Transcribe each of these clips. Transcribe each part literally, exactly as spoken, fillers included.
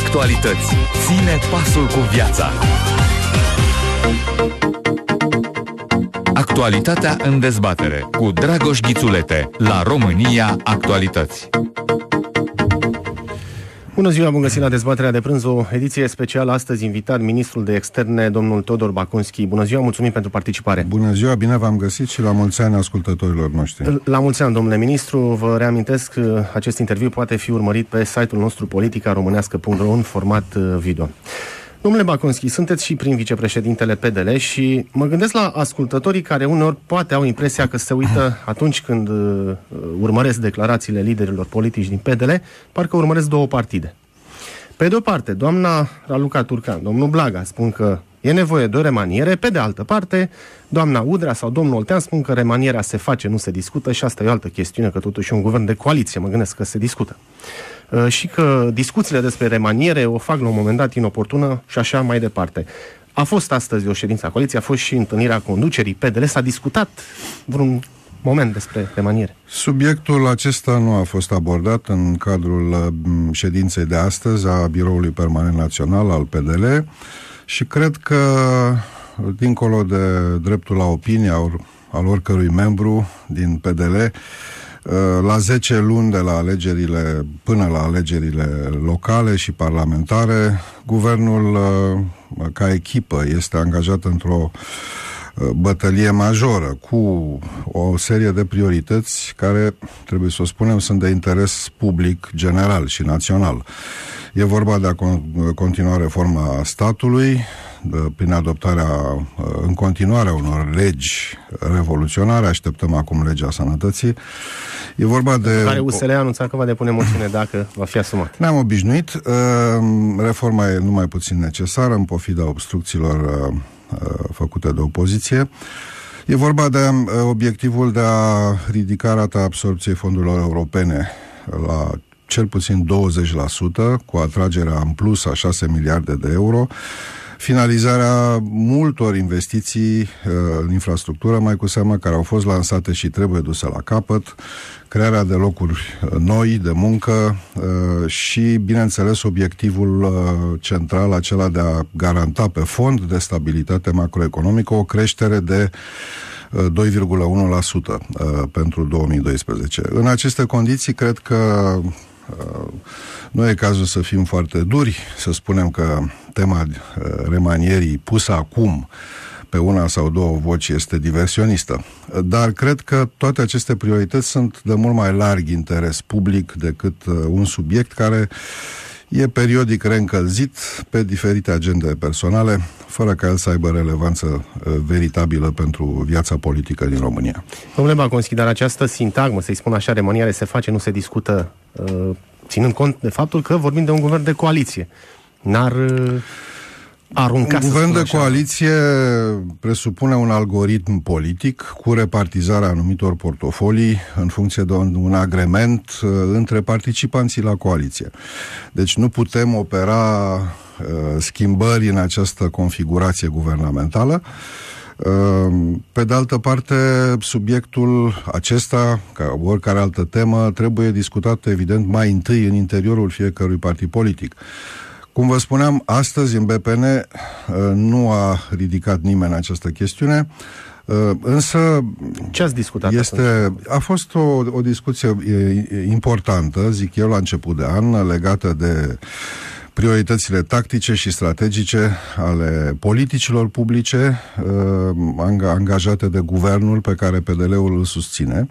Actualități. Ține pasul cu viața. Actualitatea în dezbatere cu Dragoș Ghițulete la România Actualități. Bună ziua, bun găsit la dezbaterea de prânz, o ediție specială. Astăzi invitat ministrul de externe, domnul Teodor Bacunski. Bună ziua, mulțumim pentru participare. Bună ziua, bine v-am găsit și la mulți ani ascultătorilor noștri. La mulți ani, domnule ministru. Vă reamintesc că acest interviu poate fi urmărit pe site-ul nostru politica românească punct ro în format video. Domnule Bacunski, sunteți și prim vicepreședintele P D L și mă gândesc la ascultătorii care uneori poate au impresia că se uită atunci când uh, urmăresc declarațiile liderilor politici din P D L, parcă urmăresc două partide. Pe de o parte, doamna Raluca Turcan, domnul Blaga spun că e nevoie de o remaniere, pe de altă parte, doamna Udrea sau domnul Oltean spun că remanierea se face, nu se discută și asta e o altă chestiune, că totuși e un guvern de coaliție, mă gândesc că se discută. Uh, și că discuțiile despre remaniere o fac la un moment dat inoportună și așa mai departe. A fost astăzi o ședință a coaliției, a fost și întâlnirea conducerii P D L, s-a discutat vreun moment despre remaniere. Subiectul acesta nu a fost abordat în cadrul ședinței de astăzi a Biroului Permanent Național al P D L și cred că, dincolo de dreptul la opinie al oricărui membru din P D L, la zece luni de la alegerile, până la alegerile locale și parlamentare, guvernul, ca echipă, este angajat într-o bătălie majoră, cu o serie de priorități care, trebuie să o spunem, sunt de interes public general și național. E vorba de a continua reforma statului, prin adoptarea, în continuarea unor legi revoluționare, așteptăm acum legea sănătății. E vorba de... care U S L a anunțat că va depune moțiune dacă va fi asumat. Ne-am obișnuit. Reforma e numai puțin necesară, în pofida obstrucțiilor făcute de opoziție. E vorba de obiectivul de a ridica rata absorbției fondurilor europene la cel puțin douăzeci la sută, cu atragerea în plus a șase miliarde de euro, finalizarea multor investiții în infrastructură, mai cu seamă care au fost lansate și trebuie duse la capăt, crearea de locuri noi de muncă și, bineînțeles, obiectivul central, acela de a garanta pe fond de stabilitate macroeconomică o creștere de doi virgulă unu la sută pentru două mii doisprezece. În aceste condiții, cred că nu e cazul să fim foarte duri, să spunem că tema remanierii pusă acum pe una sau două voci este diversionistă. Dar cred că toate aceste priorități sunt de mult mai larg interes public decât un subiect care e periodic reîncălzit pe diferite agende personale, fără ca el să aibă relevanță veritabilă pentru viața politică din România. Domnule Bacunski, dar această sintagmă, să-i spun așa, remaniere se face, nu se discută, ținând cont de faptul că vorbim de un guvern de coaliție. N-ar arunca, un guvern de coaliție presupune un algoritm politic cu repartizarea anumitor portofolii în funcție de un, un agrement uh, între participanții la coaliție. Deci nu putem opera uh, schimbări în această configurație guvernamentală. Uh, pe de altă parte, subiectul acesta, ca oricare altă temă, trebuie discutat evident mai întâi în interiorul fiecărui partid politic. Cum vă spuneam, astăzi în B P N nu a ridicat nimeni această chestiune, însă ce ați discutat este, a fost o, o discuție importantă, zic eu, la început de an, legată de prioritățile tactice și strategice ale politicilor publice angajate de guvernul pe care P D L-ul îl susține.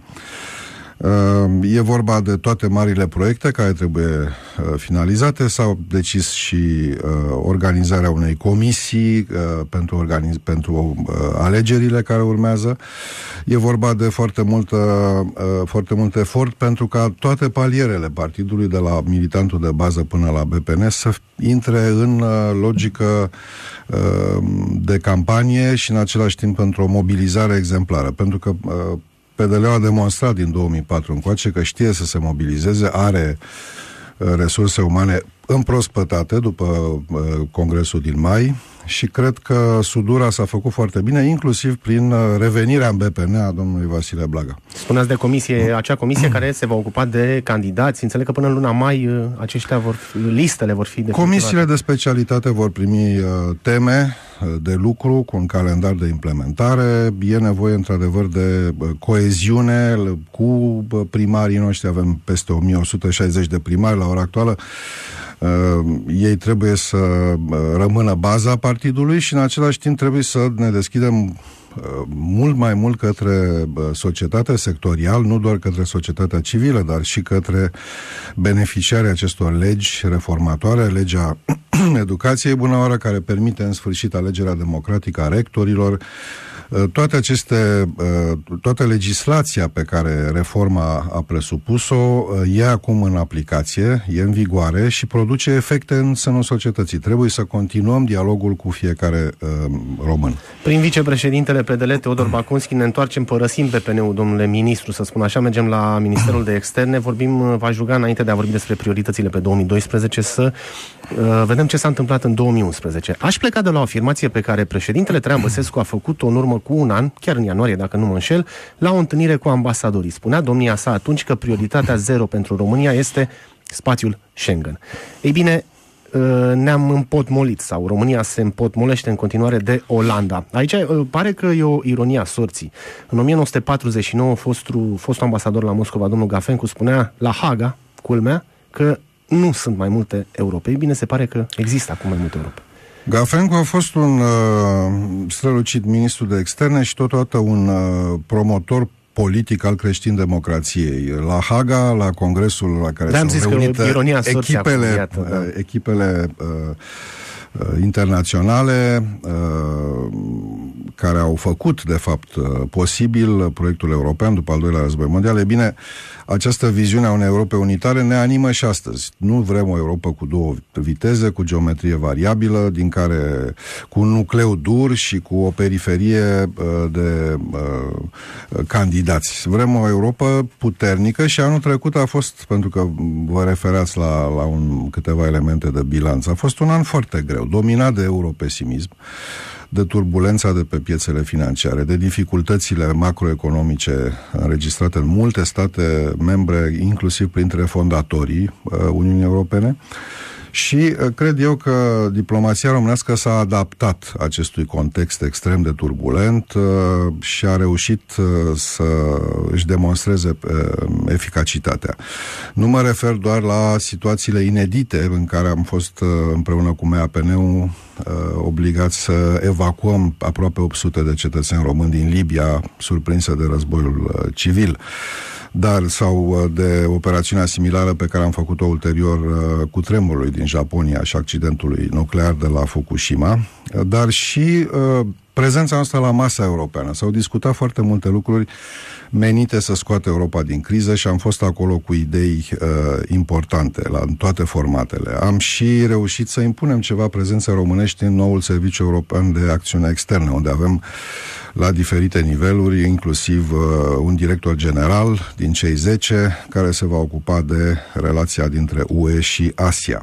E vorba de toate marile proiecte care trebuie finalizate. S-a decis și organizarea unei comisii pentru, organiz- pentru alegerile care urmează. E vorba de foarte, multă, foarte mult efort pentru ca toate palierele partidului, de la militantul de bază până la B P N, să intre în logică de campanie și în același timp într-o mobilizare exemplară. Pentru că P D L-ul a demonstrat din două mii patru încoace că știe să se mobilizeze, are resurse umane împrospătate după uh, congresul din mai și cred că sudura s-a făcut foarte bine, inclusiv prin revenirea în B P N a domnului Vasile Blaga. Spuneați de comisie, acea comisie care se va ocupa de candidați. Înțeleg că până în luna mai aceștia vor fi, listele vor fi definitivate. Comisiile de specialitate vor primi uh, teme de lucru cu un calendar de implementare. E nevoie într-adevăr de uh, coeziune cu uh, primarii noștri. Avem peste o mie o sută șaizeci de primari la ora actuală. Uh, ei trebuie să uh, rămână baza partidului și în același timp trebuie să ne deschidem uh, mult mai mult către uh, societatea sectorial, nu doar către societatea civilă, dar și către beneficiarii acestor legi reformatoare, legea educației bună oară, care permite în sfârșit alegerea democratică a rectorilor. Toate aceste, toată legislația pe care reforma a presupus-o e acum în aplicație, e în vigoare și produce efecte în sânul societății. Trebuie să continuăm dialogul cu fiecare uh, român. Prin vicepreședintele P D L, Teodor Bacunski, ne întoarcem, părăsim B P N-ul, domnule ministru, să spun așa, mergem la Ministerul de Externe, vorbim, v-aș ruga, înainte de a vorbi despre prioritățile pe două mii doisprezece, să uh, vedem ce s-a întâmplat în două mii unsprezece. Aș pleca de la o afirmație pe care președintele Traian Băsescu a făcut-o în urmă cu un an, chiar în ianuarie, dacă nu mă înșel, la o întâlnire cu ambasadorii. Spunea domnia sa atunci că prioritatea zero pentru România este spațiul Schengen. Ei bine, ne-am împotmolit, sau România se împotmolește în continuare de Olanda. Aici pare că e o ironie a sorții. În o mie nouă sute patruzeci și nouă, fostul, fostul ambasador la Moscova, domnul Gafencu, spunea la Haga, culmea, că nu sunt mai multe Europe. Ei bine, se pare că există acum mai multe Europe. Gafencu a fost un uh, strălucit ministru de externe și totodată un uh, promotor politic al creștin-democrației. La Haga, la congresul la care s-au reunit echipele, iată, da. echipele uh, uh, internaționale uh, care au făcut, de fapt, uh, posibil proiectul european după al doilea război mondial. E bine, această viziune a unei Europe unitare ne animă și astăzi. Nu vrem o Europa cu două viteze, cu geometrie variabilă, din care, cu un nucleu dur și cu o periferie uh, de uh, candidați. Vrem o Europa puternică și anul trecut a fost, pentru că vă referați la, la un, câteva elemente de bilanț, a fost un an foarte greu, dominat de europesimism, de turbulența de pe piețele financiare, de dificultățile macroeconomice înregistrate în multe state membre, inclusiv printre fondatorii uh, Uniunii Europene. Și uh, cred eu că diplomația românească s-a adaptat acestui context extrem de turbulent uh, și a reușit uh, să își demonstreze uh, eficacitatea. Nu mă refer doar la situațiile inedite în care am fost uh, împreună cu M A P N-ul uh, obligați să evacuăm aproape opt sute de cetățeni români din Libia, surprinse de războiul uh, civil, dar sau de operațiunea similară pe care am făcut-o ulterior uh, cu tremurului din Japonia și accidentului nuclear de la Fukushima, dar și uh, prezența noastră la masa europeană. S-au discutat foarte multe lucruri menite să scoată Europa din criză și am fost acolo cu idei uh, importante la în toate formatele. Am și reușit să impunem ceva prezență românești în noul Serviciu European de Acțiune Externă, unde avem la diferite niveluri, inclusiv uh, un director general din cei zece, care se va ocupa de relația dintre U E și Asia.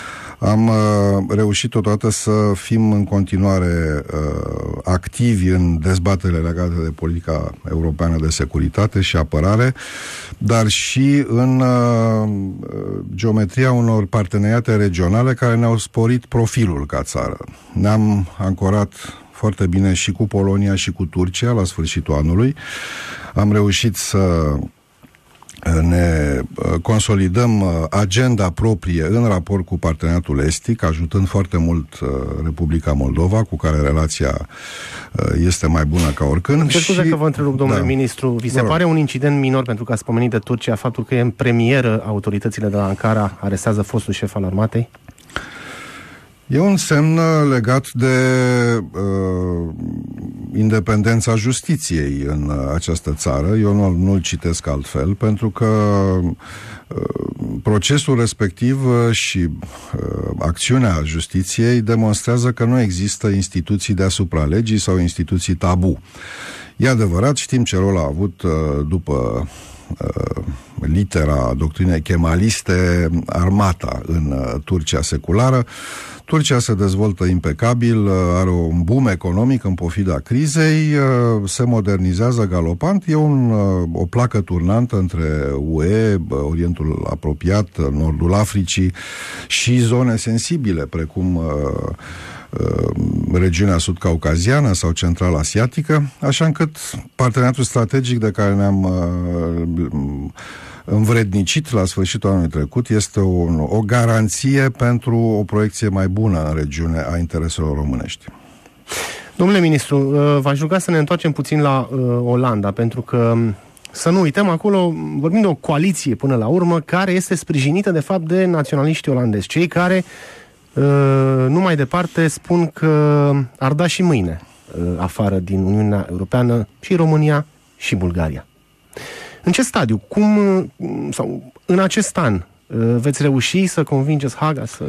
Am uh, reușit totodată să fim în continuare uh, activi în dezbaterile legate de politica europeană de securitate și apărare, dar și în uh, geometria unor parteneriate regionale care ne-au sporit profilul ca țară. Ne-am ancorat foarte bine și cu Polonia și cu Turcia la sfârșitul anului. Am reușit să ne consolidăm agenda proprie în raport cu parteneriatul estic, ajutând foarte mult Republica Moldova, cu care relația este mai bună ca oricând. Îmi cer scuze și... că vă întrerup, domnule da. ministru. Vi se pare un incident minor, pentru că ați pomenit de Turcia, faptul că e în premieră autoritățile de la Ankara arestează fostul șef al armatei? E un semn legat de uh, independența justiției în uh, această țară. Eu nu, nu-l citesc altfel, pentru că uh, procesul respectiv uh, și uh, acțiunea justiției demonstrează că nu există instituții deasupra legii sau instituții tabu. E adevărat, știm ce rol a avut uh, după uh, litera doctrinei kemaliste armata în uh, Turcia seculară. Turcia se dezvoltă impecabil, are un boom economic în pofida crizei, se modernizează galopant, e un, o placă turnantă între U E, Orientul apropiat, Nordul Africii și zone sensibile, precum regiunea sud-caucaziană sau central-asiatică, așa încât parteneriatul strategic de care ne-am învrednicit la sfârșitul anului trecut este o, o garanție pentru o proiecție mai bună în regiune a intereselor românești. Domnule ministru, v-aș ruga să ne întoarcem puțin la uh, Olanda, pentru că să nu uităm, acolo vorbim de o coaliție până la urmă care este sprijinită de fapt de naționaliștii olandezi, cei care uh, nu mai departe spun că ar da și mâine uh, afară din Uniunea Europeană și România și Bulgaria. În ce stadiu, cum, sau în acest an, veți reuși să convingeți Haga să...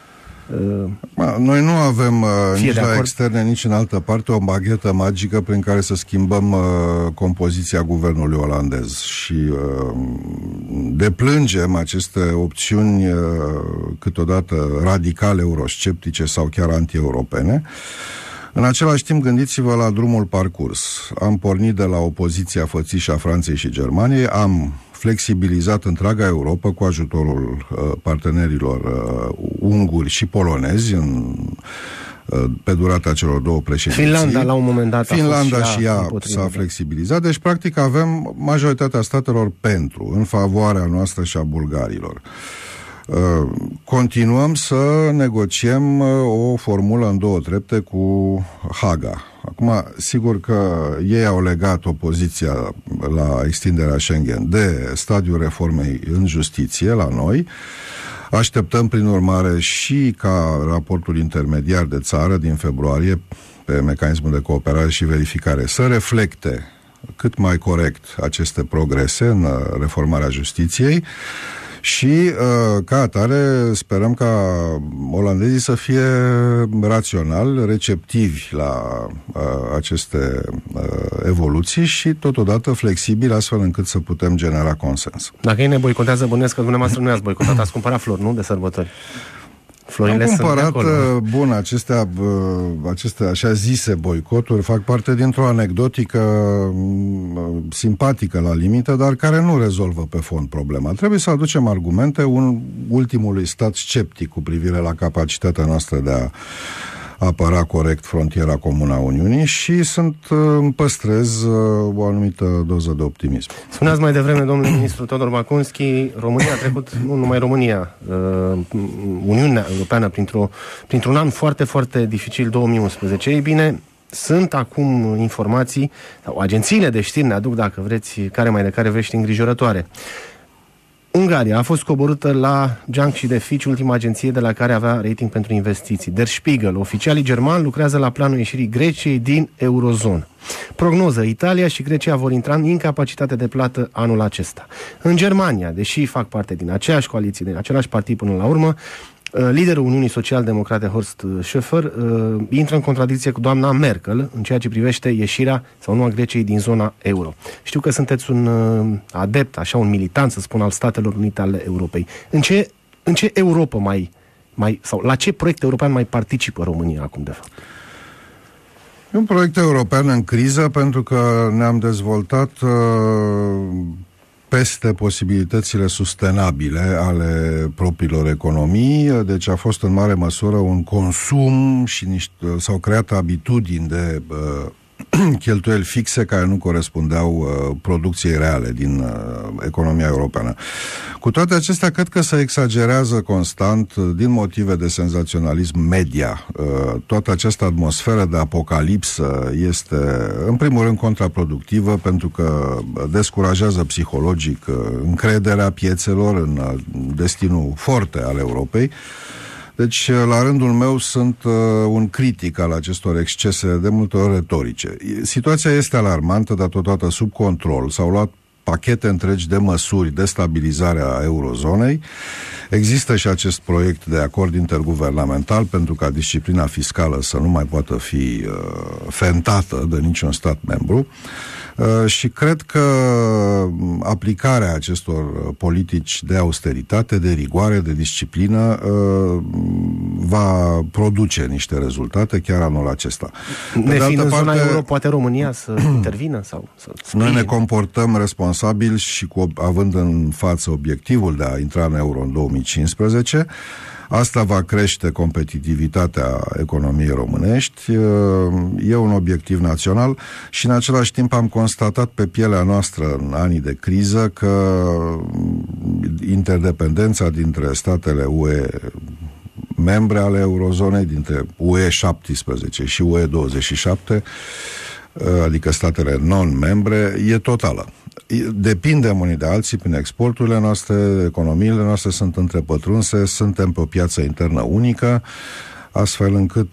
Uh, Noi nu avem uh, nici la externe, nici în altă parte o baghetă magică prin care să schimbăm uh, compoziția guvernului olandez și uh, deplângem aceste opțiuni uh, câteodată radicale eurosceptice sau chiar anti-europene. În același timp, gândiți-vă la drumul parcurs. Am pornit de la opoziția fățișă a Franței și Germaniei, am flexibilizat întreaga Europa cu ajutorul uh, partenerilor uh, unguri și polonezi în, uh, pe durata celor două președinții. Finlanda, la un moment dat, Finlanda a fost și ea s-a flexibilizat. Deci, practic, avem majoritatea statelor pentru, în favoarea noastră și a bulgarilor. Uh, continuăm să negociem uh, o formulă în două trepte cu Haga. Acum, sigur că ei au legat opoziția la extinderea Schengen de stadiul reformei în justiție la noi. Așteptăm, prin urmare, și ca raportul intermediar de țară din februarie pe mecanismul de cooperare și verificare să reflecte cât mai corect aceste progrese în reformarea justiției. Și, uh, ca atare, sperăm ca olandezii să fie raționali, receptivi la uh, aceste uh, evoluții și, totodată, flexibili, astfel încât să putem genera consens. Dacă ei ne boicotează, bănuiesc că dumneavoastră nu i-ați boicotat, ați cumpărat flori, nu? De sărbători. Florile Am cumpărat, bun, acestea, acestea așa zise boicoturi fac parte dintr-o anecdotică simpatică la limită, dar care nu rezolvă pe fond problema. Trebuie să aducem argumente un ultimului stat sceptic cu privire la capacitatea noastră de a apăra corect frontiera comună a Uniunii și sunt, îmi păstrez o anumită doză de optimism. Spuneați mai devreme, domnule ministru Todor Bacunski, România a trecut, nu numai România, Uniunea Europeană printr-o, printr-un an foarte, foarte dificil, două mii unsprezece. Ei bine, sunt acum informații, sau agențiile de știri ne aduc, dacă vreți, care mai de care vești îngrijorătoare. Ungaria a fost coborâtă la Junk și de Fitch, ultima agenție de la care avea rating pentru investiții. Der Spiegel, oficialii germani lucrează la planul ieșirii Greciei din eurozonă. Prognoză, Italia și Grecia vor intra în incapacitate de plată anul acesta. În Germania, deși fac parte din aceeași coaliție, din același partid până la urmă, liderul Uniunii Social-Democrate, Horst Schöfer, intră în contradicție cu doamna Merkel în ceea ce privește ieșirea sau nu a Greciei din zona euro. Știu că sunteți un adept, așa un militant, să spun, al Statelor Unite ale Europei. În ce, în ce Europa mai, mai, sau la ce proiect european mai participă România acum, de fapt? E un proiect european în criză pentru că ne-am dezvoltat uh, peste posibilitățile sustenabile ale propriilor economii, deci a fost în mare măsură un consum și niște, s-au creat abitudini de uh, cheltuieli fixe care nu corespundeau uh, producției reale din uh, economia europeană. Cu toate acestea, cred că se exagerează constant, uh, din motive de senzaționalism media. Uh, toată această atmosferă de apocalipsă este, în primul rând, contraproductivă, pentru că descurajează psihologic uh, încrederea piețelor în uh, destinul forte al Europei. Deci, la rândul meu, sunt uh, un critic al acestor excese, de multe ori retorice. Situația este alarmantă, dar totodată sub control. S-au luat pachete întregi de măsuri de stabilizare a eurozonei. Există și acest proiect de acord interguvernamental pentru ca disciplina fiscală să nu mai poată fi uh, fentată de niciun stat membru. Și cred că aplicarea acestor politici de austeritate, de rigoare, de disciplină va produce niște rezultate chiar anul acesta. Nefiind în zona euro, poate România să intervină? Sau să noi ne comportăm responsabil și cu, având în față obiectivul de a intra în euro în două mii cincisprezece. Asta va crește competitivitatea economiei românești, e un obiectiv național și în același timp am constatat pe pielea noastră în anii de criză că interdependența dintre statele U E membre ale eurozonei, dintre U E șaptesprezece și U E douăzeci și șapte, adică statele non-membre, e totală. Depindem unii de alții prin exporturile noastre, economiile noastre sunt întrepătrunse, suntem pe o piață internă unică, astfel încât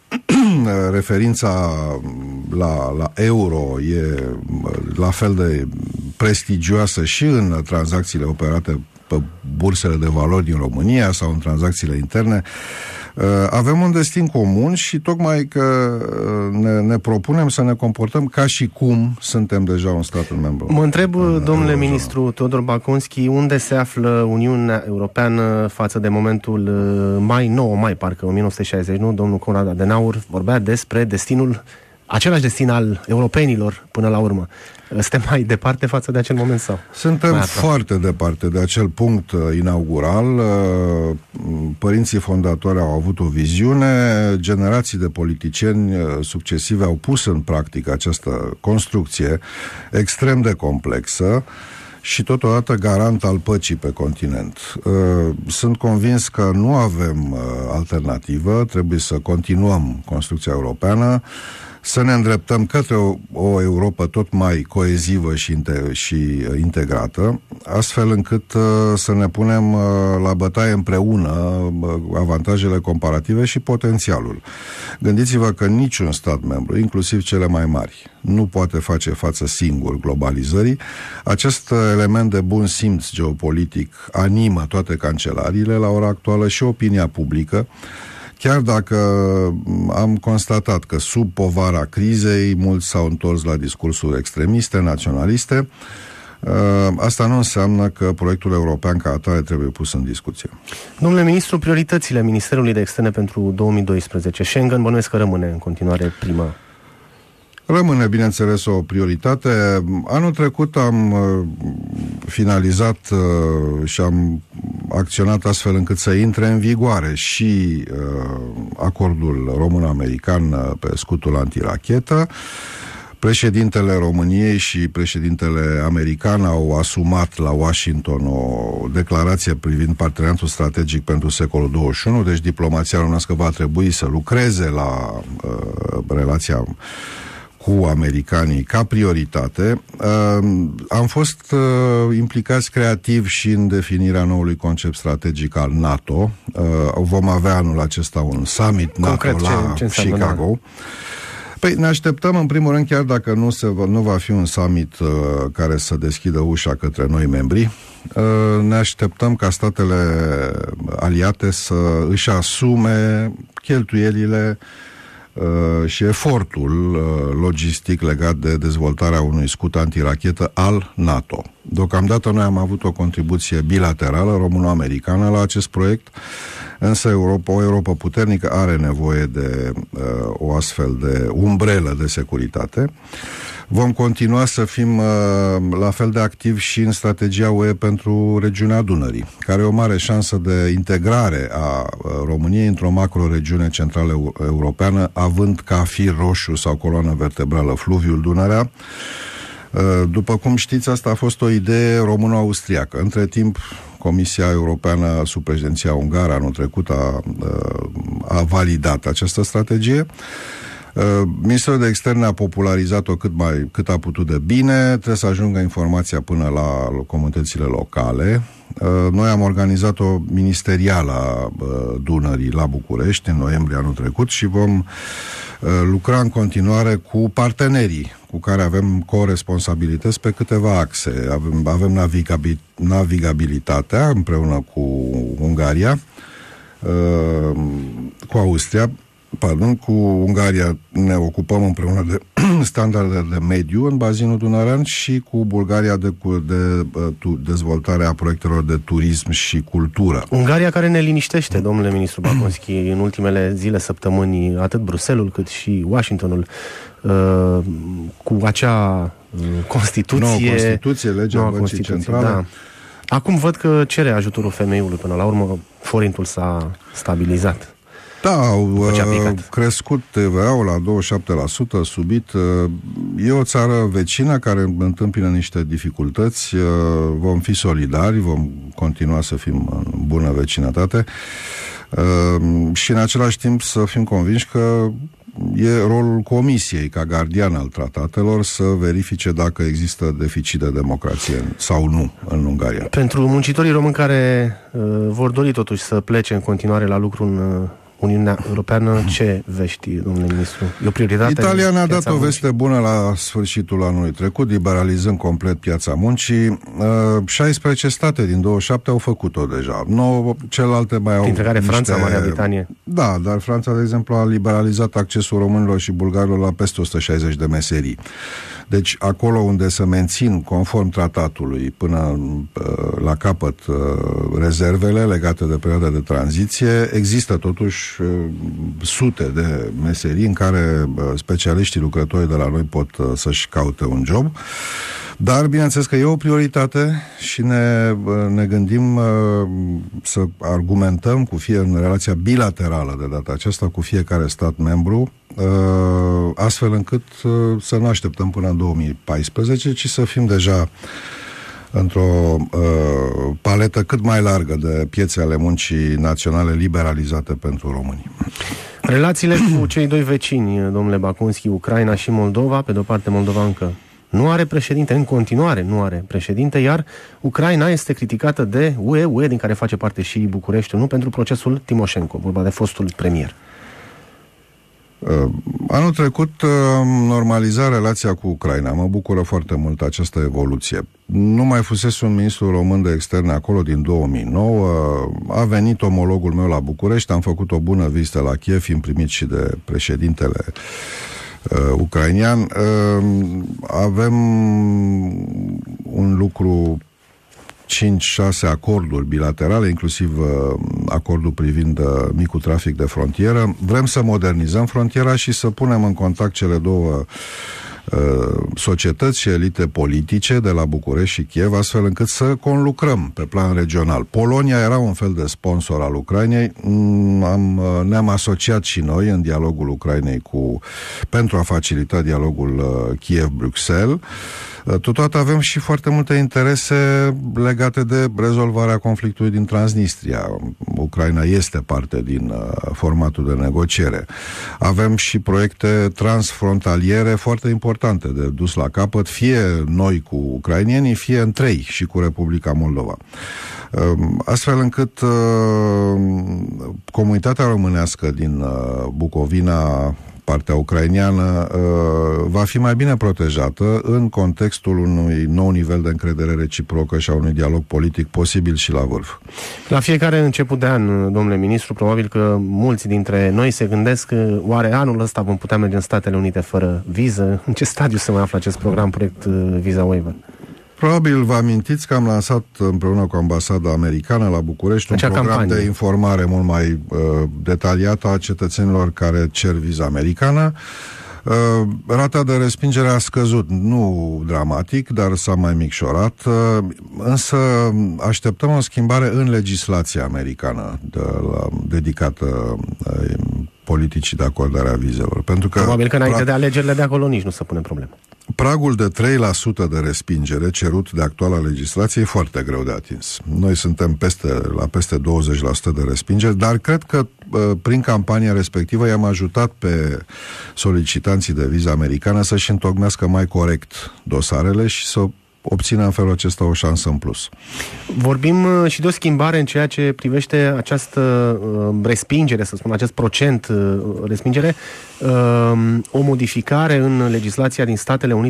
referința la, la euro e la fel de prestigioasă și în tranzacțiile operate pe bursele de valori din România sau în tranzacțiile interne. Avem un destin comun și tocmai că ne, ne propunem să ne comportăm ca și cum suntem deja un stat membru. Mă întreb, domnule ministru Teodor Baconschi, unde se află Uniunea Europeană față de momentul mai nouă mai, parcă o mie nouă sute șaizeci, nu? Domnul Konrad Adenauer vorbea despre destinul, același destin al europenilor până la urmă. Suntem mai departe față de acel moment sau? Suntem foarte departe de acel punct inaugural. Părinții fondatori au avut o viziune, generații de politicieni succesive au pus în practică această construcție extrem de complexă și totodată garant al păcii pe continent. Sunt convins că nu avem alternativă, trebuie să continuăm construcția europeană, să ne îndreptăm către o, o Europă tot mai coezivă și, inte, și integrată, astfel încât uh, să ne punem uh, la bătaie împreună uh, avantajele comparative și potențialul. Gândiți-vă că niciun stat membru, inclusiv cele mai mari, nu poate face față singur globalizării. Acest element de bun simț geopolitic animă toate cancelariile la ora actuală și opinia publică, chiar dacă am constatat că sub povara crizei mulți s-au întors la discursuri extremiste, naționaliste, asta nu înseamnă că proiectul european ca atare trebuie pus în discuție. Domnule ministru, prioritățile Ministerului de Externe pentru două mii doisprezece. Schengen, bănuiesc că rămâne în continuare prima. Rămâne, bineînțeles, o prioritate. Anul trecut am uh, finalizat uh, și am acționat astfel încât să intre în vigoare și uh, acordul român-american uh, pe scutul antirachetă. Președintele României și președintele american au asumat la Washington o declarație privind parteneriatul strategic pentru secolul douăzeci și unu, deci diplomația românească va trebui să lucreze la uh, relația cu americanii ca prioritate. Uh, am fost uh, implicați creativ și în definirea noului concept strategic al NATO. Uh, vom avea anul acesta un summit Concret, NATO la ce, ce Chicago. Păi ne așteptăm, în primul rând, chiar dacă nu, se va, nu va fi un summit uh, care să deschidă ușa către noi membri, uh, ne așteptăm ca statele aliate să își asume cheltuielile Uh, și efortul uh, logistic legat de dezvoltarea unui scut antirachetă al NATO. Deocamdată noi am avut o contribuție bilaterală româno-americană la acest proiect, însă Europa, o Europa puternică are nevoie de uh, o astfel de umbrelă de securitate. Vom continua să fim uh, la fel de activi și în strategia U E pentru regiunea Dunării, care e o mare șansă de integrare a uh, României într-o macro-regiune centrală europeană, având ca fir roșu sau coloană vertebrală fluviul Dunărea. Uh, după cum știți, asta a fost o idee româno-austriacă. Între timp, Comisia Europeană sub președinția ungară anul trecut a, uh, a validat această strategie. Ministerul de Externe a popularizat-o cât, mai, cât a putut de bine, trebuie să ajungă informația până la comunitățile locale. Noi am organizat o ministerială a Dunării la București în noiembrie anul trecut și vom lucra în continuare cu partenerii cu care avem coresponsabilități pe câteva axe. Avem, avem navigabil, navigabilitatea împreună cu Ungaria, cu Austria, pardon, cu Ungaria ne ocupăm împreună de standarde de mediu în bazinul dunărean și cu Bulgaria de, de, de dezvoltarea a proiectelor de turism și cultură. Ungaria care ne liniștește, domnule ministru Baconski, în ultimele zile, săptămâni, atât Bruxelles cât și Washingtonul, uh, cu acea uh, Constituție... Nouă Constituție, legea Băncii Centrale. Da. Acum văd că cere ajutorul femeiului. Până la urmă, forintul s-a stabilizat. Da, au crescut T V A-ul la douăzeci și șapte la sută, subit. E o țară vecină care întâmpină niște dificultăți. Vom fi solidari, vom continua să fim în bună vecinătate și în același timp să fim convinși că e rolul Comisiei, ca gardian al tratatelor, să verifice dacă există deficit de democrație sau nu în Ungaria. Pentru muncitorii români care uh, vor dori totuși să plece în continuare la lucru în uh, Uniunea Europeană, ce vești, domnule ministru? E o prioritate? Italia ne-a dat o veste bună la sfârșitul anului trecut, liberalizând complet piața muncii. Uh, șaisprezece state din douăzeci și șapte au făcut-o deja. nouă, celelalte mai au... Printre care niște... Franța, Marea Britanie. Da, dar Franța, de exemplu, a liberalizat accesul românilor și bulgarilor la peste o sută șaizeci de meserii. Deci, acolo unde se mențin, conform tratatului, până uh, la capăt uh, rezervele legate de perioada de tranziție, există totuși uh, sute de meserii în care uh, specialiștii lucrătorii de la noi pot uh, să-și caute un job. Dar, bineînțeles că e o prioritate și ne, ne gândim uh, să argumentăm cu fie în relația bilaterală de data aceasta cu fiecare stat membru, uh, astfel încât uh, să nu așteptăm până în două mii paisprezece, ci să fim deja într-o uh, paletă cât mai largă de piețe ale muncii naționale liberalizate pentru români. Relațiile cu cei doi vecini, domnule Baconski, Ucraina și Moldova, pe de-o parte Moldova încă nu are președinte, în continuare nu are președinte, iar Ucraina este criticată de U E, U E din care face parte și Bucureștiul, nu pentru procesul Timoșenko, vorba de fostul premier. Uh, anul trecut uh, normaliza relația cu Ucraina. Mă bucură foarte mult această evoluție. Nu mai fusese un ministru român de externe acolo din două mii nouă. A venit omologul meu la București, am făcut o bună vizită la Kiev, am primit și de președintele Uh, ucrainian. Uh, avem un lucru, cinci șase acorduri bilaterale, inclusiv uh, acordul privind uh, micul trafic de frontieră. Vrem să modernizăm frontiera și să punem în contact cele două uh, societăți și elite politice de la București și Kiev, astfel încât să conlucrăm pe plan regional. Polonia era un fel de sponsor al Ucrainei. Am, ne-am asociat și noi în dialogul Ucrainei cu, pentru a facilita dialogul uh, Kiev-Bruxelles. Totodată avem și foarte multe interese legate de rezolvarea conflictului din Transnistria. Ucraina este parte din uh, formatul de negociere. Avem și proiecte transfrontaliere foarte importante de dus la capăt, fie noi cu ucrainienii, fie între ei și cu Republica Moldova. Uh, astfel încât uh, comunitatea românească din uh, Bucovina, partea ucraineană, uh, va fi mai bine protejată în contextul unui nou nivel de încredere reciprocă și a unui dialog politic posibil și la vârf. La fiecare început de an, domnule ministru, probabil că mulți dintre noi se gândesc că oare anul ăsta vom putea merge în Statele Unite fără viză? În ce stadiu se mai află acest program, proiect Visa Waiver? Probabil vă amintiți că am lansat împreună cu ambasada americană la București Acea un program campanie. de informare mult mai uh, detaliată a cetățenilor care cer viza americană. Uh, rata de respingere a scăzut, nu dramatic, dar s-a mai micșorat, uh, însă așteptăm o schimbare în legislația americană de la, dedicată uh, politicii de acordare a vizelor. Pentru că probabil că înainte de alegerile de acolo nici nu se pune problemă. Pragul de trei la sută de respingere cerut de actuala legislație e foarte greu de atins. Noi suntem peste, la peste douăzeci la sută de respingeri, dar cred că prin campania respectivă i-am ajutat pe solicitanții de viză americană să-și întocmească mai corect dosarele și să obține în felul acesta o șansă în plus. Vorbim uh, și de o schimbare în ceea ce privește această uh, respingere, să spun, acest procent uh, respingere, uh, o modificare în legislația din Statele Unite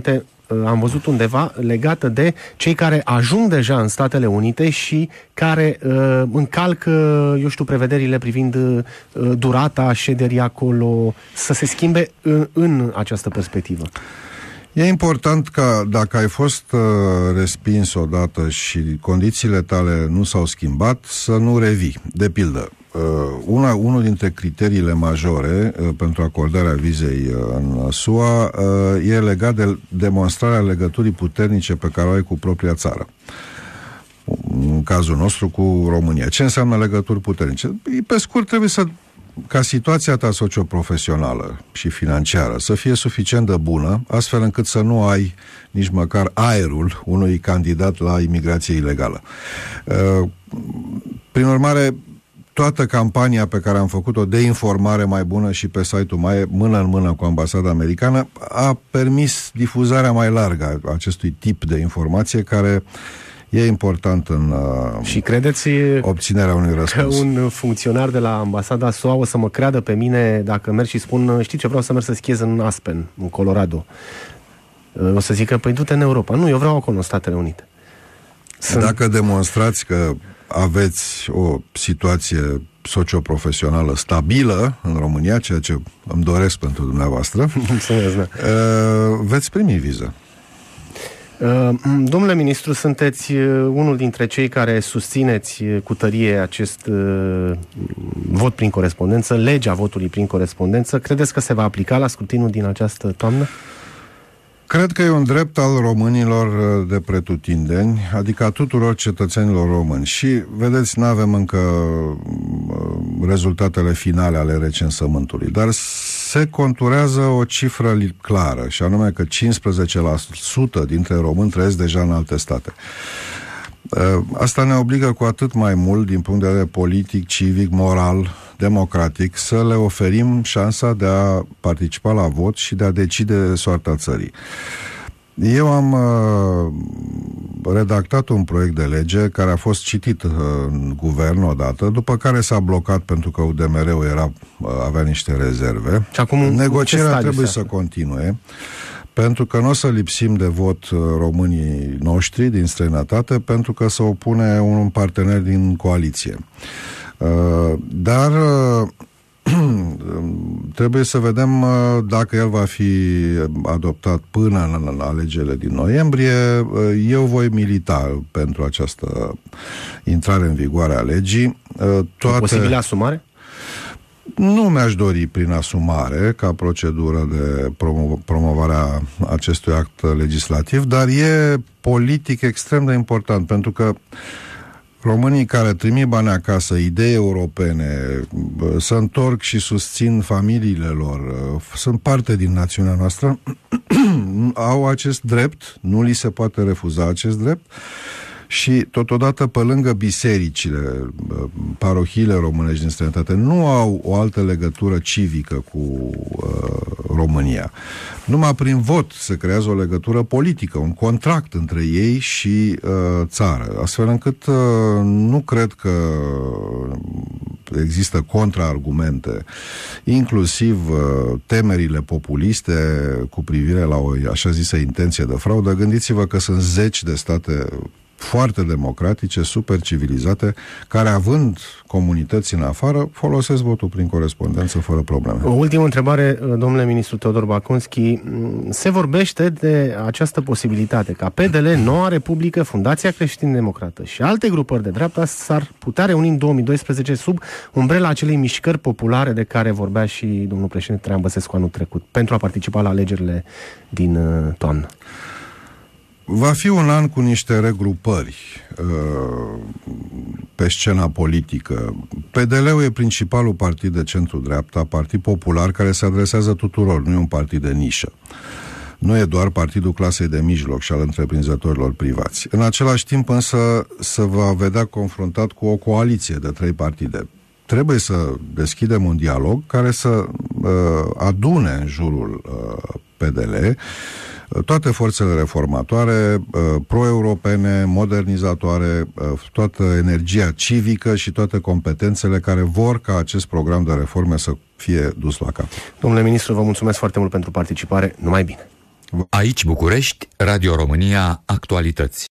am văzut undeva, legată de cei care ajung deja în Statele Unite și care uh, încalcă, eu știu, prevederile privind uh, durata șederii acolo, să se schimbe în, în această perspectivă. E important ca, dacă ai fost uh, respins odată și condițiile tale nu s-au schimbat, să nu revii. De pildă, uh, una, unul dintre criteriile majore uh, pentru acordarea vizei uh, în S U A uh, e legat de demonstrarea legăturii puternice pe care o ai cu propria țară. În cazul nostru cu România. Ce înseamnă legături puternice? Pe scurt, trebuie să ca situația ta socioprofesională și financiară să fie suficient de bună, astfel încât să nu ai nici măcar aerul unui candidat la imigrație ilegală. Prin urmare, toată campania pe care am făcut-o de informare mai bună și pe site-ul mai mână în mână cu ambasada americană a permis difuzarea mai largă a acestui tip de informație care e important în uh, și credeți obținerea unui răspuns. Că un funcționar de la ambasada S U A o să mă creadă pe mine dacă merg și spun, știi ce, vreau să merg să schiez în Aspen, în Colorado. O să zică, păi du-te în Europa. Nu, eu vreau acolo, în Statele Unite. Sunt... Dacă demonstrați că aveți o situație socioprofesională stabilă în România, ceea ce îmi doresc pentru dumneavoastră, mulțumesc, da. uh, veți primi viză. Domnule ministru, sunteți unul dintre cei care susțineți cu tărie acest uh, vot prin corespondență, legea votului prin corespondență. Credeți că se va aplica la scrutinul din această toamnă? Cred că e un drept al românilor de pretutindeni, adică a tuturor cetățenilor români. Și, vedeți, nu avem încă rezultatele finale ale recensământului, dar se conturează o cifră clară, și anume că cincisprezece la sută dintre români trăiesc deja în alte state. Asta ne obligă cu atât mai mult, din punct de vedere politic, civic, moral, democratic, să le oferim șansa de a participa la vot și de a decide soarta țării. Eu am uh, redactat un proiect de lege care a fost citit uh, în guvern odată, după care s-a blocat pentru că U D M R-ul era, uh, avea niște rezerve. Și acum, negocierea trebuie să continue, pentru că nu o să lipsim de vot uh, românii noștri din străinătate, pentru că se opune un partener din coaliție. Uh, dar uh, trebuie să vedem uh, dacă el va fi adoptat până în, în alegerile din noiembrie. Uh, eu voi milita pentru această intrare în vigoare a legii. Uh, toate... Posibilă asumare? Nu mi-aș dori prin asumare ca procedură de promo- promovare a acestui act legislativ, dar e politic extrem de important, pentru că românii care trimit bani acasă, idei europene, se întorc și susțin familiile lor, sunt parte din națiunea noastră, au acest drept, nu li se poate refuza acest drept. Și totodată, pe lângă bisericile, parohiile românești din străinătate nu au o altă legătură civică cu uh, România. Numai prin vot se creează o legătură politică, un contract între ei și uh, țară, astfel încât uh, nu cred că există contraargumente, inclusiv uh, temerile populiste cu privire la o așa zisă intenție de fraudă. Gândiți-vă că sunt zeci de state foarte democratice, super civilizate, care, având comunități în afară, folosesc votul prin corespondență fără probleme. O ultimă întrebare, domnule ministru Teodor Bacunski. Se vorbește de această posibilitate ca P D L, Noua Republică, Fundația Creștin-Democrată și alte grupări de dreapta s-ar putea reuni în două mii doisprezece sub umbrela acelei mișcări populare de care vorbea și domnul președinte Traian Băsescu anul trecut, pentru a participa la alegerile din uh, toamnă. Va fi un an cu niște regrupări uh, pe scena politică. P D L-ul e principalul partid de centru-dreapta, partid popular care se adresează tuturor, nu e un partid de nișă. Nu e doar partidul clasei de mijloc și al întreprinzătorilor privați. În același timp însă se va vedea confruntat cu o coaliție de trei partide. Trebuie să deschidem un dialog care să uh, adune în jurul uh, P D L toate forțele reformatoare, pro-europene, modernizatoare, toată energia civică și toate competențele care vor ca acest program de reforme să fie dus la cap. Domnule ministru, vă mulțumesc foarte mult pentru participare. Numai bine! Aici București, Radio România, Actualități.